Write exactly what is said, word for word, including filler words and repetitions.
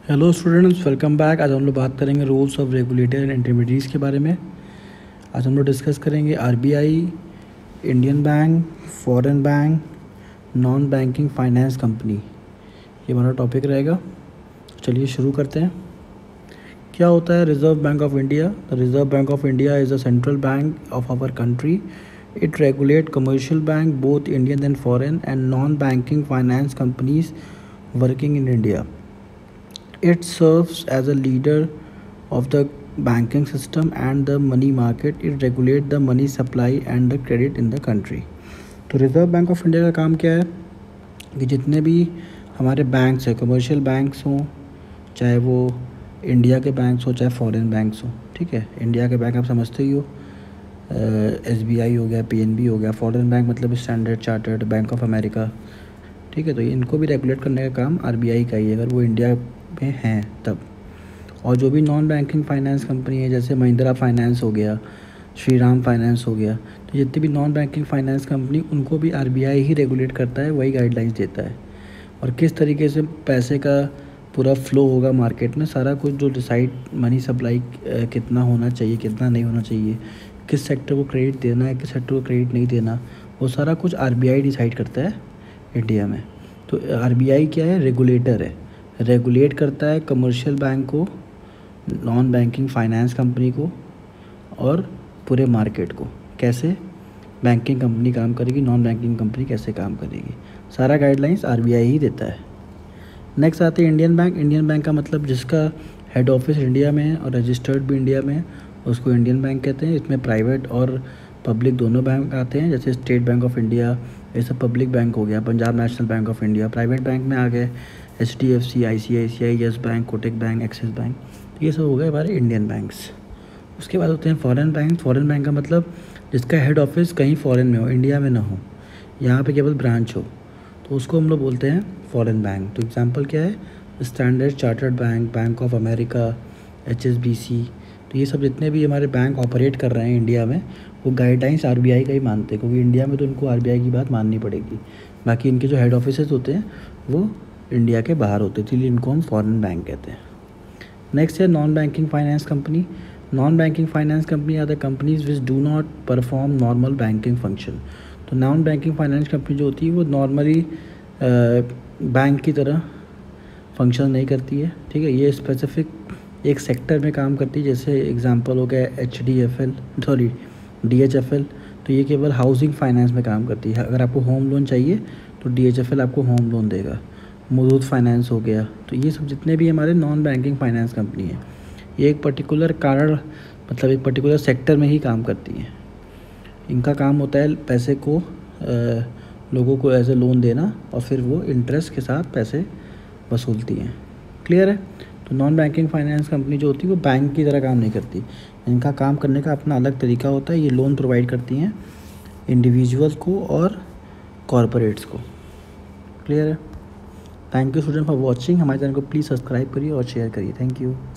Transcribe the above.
Hello students, welcome back. आज हम लोग बात करेंगे rules of regulator and intermediates के बारे में। आज हम लोग डिस्कस करेंगे RBI, Indian Bank, foreign bank, non banking finance company. ये हमारा टॉपिक रहेगा। चलिए शुरू करते हैं। क्या होता है Reserve Bank of India? The Reserve Bank of India is the central bank of our country. It regulate commercial bank, both Indian and foreign, and non-banking finance companies working in India. It serves as a leader of the banking system and the money market. It regulates the money supply and the credit in the country. तो Reserve Bank of India का काम क्या है कि जितने भी हमारे banks हैं, कमर्शियल बैंक्स हों, चाहे वो इंडिया के बैंक्स हो चाहे फॉरेन बैंक्स हो, ठीक है। इंडिया के बैंक आप समझते ही हो, एस बी आई हो गया, पी एन बी हो गया। फॉरेन बैंक मतलब Standard Chartered, Bank of America, ठीक है। तो इनको भी रेगुलेट करने का काम आर बी आई का ही है, अगर वो इंडिया में हैं तब। और जो भी नॉन बैंकिंग फाइनेंस कंपनी है, जैसे महिंद्रा फाइनेंस हो गया, श्री राम फाइनेंस हो गया, तो जितनी भी नॉन बैंकिंग फाइनेंस कंपनी, उनको भी आर बी आई ही रेगुलेट करता है, वही गाइडलाइंस देता है। और किस तरीके से पैसे का पूरा फ्लो होगा मार्केट में, सारा कुछ जो डिसाइड, मनी सप्लाई कितना होना चाहिए, कितना नहीं होना चाहिए, किस सेक्टर को क्रेडिट देना है, किस सेक्टर को क्रेडिट नहीं देना, वो सारा कुछ आरबीआई डिसाइड करता है इंडिया में। तो आरबीआई क्या है? रेगुलेटर है, रेगुलेट करता है कमर्शियल बैंक को, नॉन बैंकिंग फाइनेंस कंपनी को और पूरे मार्केट को। कैसे बैंकिंग कंपनी काम करेगी, नॉन बैंकिंग कंपनी कैसे काम करेगी, सारा गाइडलाइंस आरबीआई ही देता है। नेक्स्ट आते हैं इंडियन बैंक। इंडियन बैंक का मतलब जिसका हेड ऑफिस इंडिया में है और रजिस्टर्ड भी इंडिया में है, उसको इंडियन बैंक कहते हैं। इसमें प्राइवेट और पब्लिक दोनों बैंक आते हैं, जैसे स्टेट बैंक ऑफ इंडिया, ये सब पब्लिक बैंक हो गया। Punjab National Bank of India private bank में आ गए, H D F C, I C I C I, Yes Bank, Kotak Bank, Axis Bank, तो ये सब हो गए हमारे इंडियन बैंक्स। उसके बाद होते हैं फॉरेन बैंक। फॉरेन बैंक का मतलब जिसका हेड ऑफिस कहीं फॉरेन में हो, इंडिया में ना हो, यहाँ पे केवल ब्रांच हो, तो उसको हम लोग बोलते हैं फॉरेन बैंक। तो एग्जांपल क्या है? Standard Chartered bank, Bank of America, H S B C, तो ये सब जितने भी हमारे बैंक ऑपरेट कर रहे हैं इंडिया में, वो गाइडलाइंस आरबीआई का ही मानते हैं, क्योंकि इंडिया में तो उनको आरबीआई की बात माननी पड़ेगी। बाकी इनके जो हेड ऑफिस होते हैं वो इंडिया के बाहर होते हैं, इसलिए इनको हम फॉरेन बैंक कहते हैं। नेक्स्ट है non banking finance company. Non banking finance company are the companies which do not perform normal banking function. तो नॉन बैंकिंग फाइनेंस कंपनी जो होती है वो नॉर्मली बैंक की तरह फंक्शन नहीं करती है, ठीक है। ये स्पेसिफिक एक सेक्टर में काम करती है, जैसे एग्जांपल हो गया H D F L, sorry D H F L, तो ये केवल हाउसिंग फाइनेंस में काम करती है। अगर आपको होम लोन चाहिए तो डी एच एफ एल आपको होम लोन देगा। मुथूट फाइनेंस हो गया, तो ये सब जितने भी हमारे नॉन बैंकिंग फाइनेंस कंपनी है, ये एक पर्टिकुलर कारण, मतलब एक पर्टिकुलर सेक्टर में ही काम करती हैं। इनका काम होता है पैसे को आ, लोगों को एज ए लोन देना, और फिर वो इंटरेस्ट के साथ पैसे वसूलती हैं। क्लियर है? तो नॉन बैंकिंग फाइनेंस कंपनी जो होती है वो बैंक की तरह काम नहीं करती, इनका काम करने का अपना अलग तरीका होता है। ये लोन प्रोवाइड करती हैं इंडिविजुअल्स को और कॉरपोरेट्स को। क्लियर है? Thank you student for watching. हमारे चैनल को प्लीज़ सब्सक्राइब करिए और शेयर करिए। Thank you.